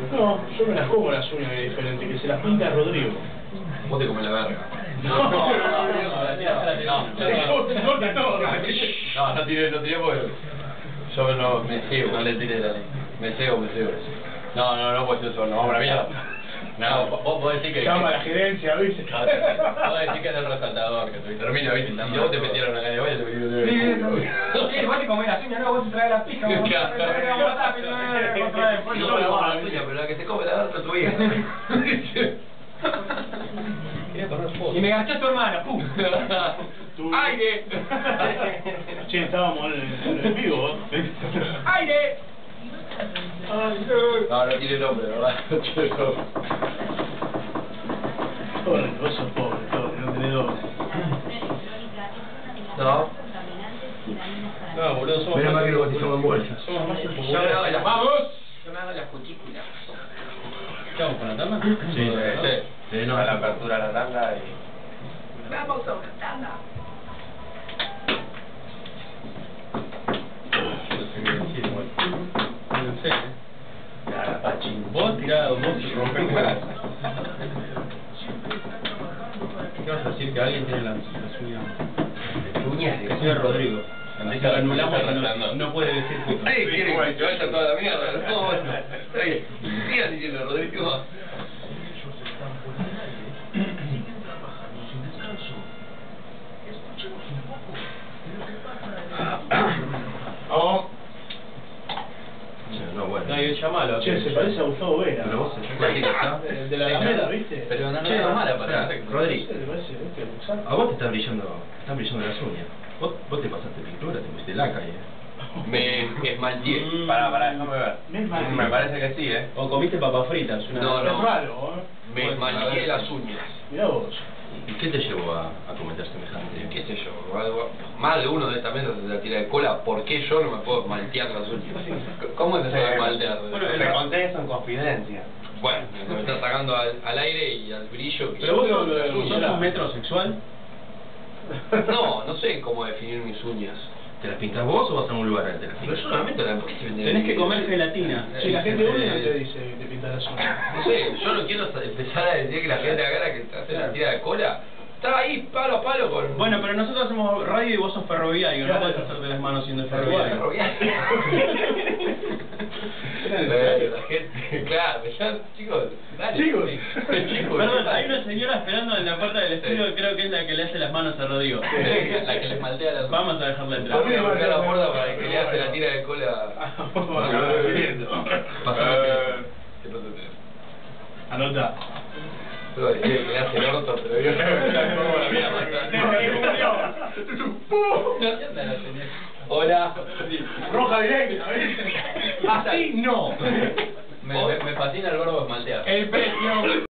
No, yo me las como las uñas diferente, que se las pinta Rodrigo. Vos te comes la verga. No, no tiré porque yo no me cebo. No le tiré la ley. Me cebo. No, pues eso, no, vamos a la mierda. No, vos decís que... llama a la gerencia, ¿viste? Vos decís que es el resaltador, que te termina, ¿viste? Si vos te metieron acá de olla, te metieron de Sí, vos te comés las uñas, no, vos te traes la pija, vos te traes la uña, pero la que se come la otra tu hija. y me garchó tu hermana, pum. ¡Aire! Che, estábamos en el vivo, ¡Aire! No tiene nombre, ¿verdad? No tiene nombre. Pobre, vos sos pobre, no tenés doble. No. No, boludo, somos Menos mal que lo cotizamos en bolsa. Somos más Yo me impopulares. hago las... ¡Vamos! Yo me hago las cutículas. ¿Qué vamos con la tanda? Sí, no, a la apertura de la tanda y... ¡Vamos a una tanda! No sé, La pachín. Vos tirado, vos rompés juegos. ¿Qué vas a decir? Que alguien tiene las uñas. Uñas de... Que sea Rodrigo. Así que lo anulamos y no puede decir que... Sí, quiere que se vaya toda la mierda. No, bueno. Está bien. Sigan diciendo, Rodrigo. Vamos. No, bueno. No, y llamalo. Che, se parece a Gustavo Vera. Pero vos, El de la Alameda, ¿viste? Pero no Che, es mala para... Rodri, ¿Te parece, viste, Luxano? A vos te están brillando las uñas. Vos te pasaste pintura, te pusiste laca y... Me esmalteé. Pará, déjame ver. Me parece que sí, o comiste papas fritas. No, Es raro, Me esmalteé las uñas. Mirá vos. ¿Y qué te llevó a cometer semejante? ¿Qué sé yo? Algo... Más de uno de esta mesa se la tira de cola. ¿Por qué yo no me puedo esmaltear las uñas? ¿Cómo te puedo esmaltear? Bueno, Te conté eso en confidencia. Bueno, me está sacando al aire y al brillo. Que Pero vos Lo de las uñas. sos un metrosexual. No sé cómo definir mis uñas. ¿Te las pintas vos o vas a un lugar a te las Pero pintas? yo solamente ¿por qué se vende? Tenés que comer gelatina. Si la gente une no te dice que te pinta las uñas. No sé, yo no quiero empezar a decir que la gente acá que hace la tira de cola está ahí palo a palo con... Bueno, pero nosotros hacemos radio y vos sos ferroviario, no podés hacerte las manos siendo ferroviario. La gente, claro, ya, chicos, dale. Chicos. Chicos. Perdón, hay una señora esperando en la puerta del estudio, creo que es la que le hace las manos a Rodrigo. La que les maltea las... Vamos a dejarla entrar. Vamos a golpear la puerta para que le hace la tira de cola... Que no te tenés. Anota. Pero decir que le hace el orto, pero yo no la mierda. Hola. Roja directa, ¿ves? Así no. Me fascina el verbo esmaltear. El precio.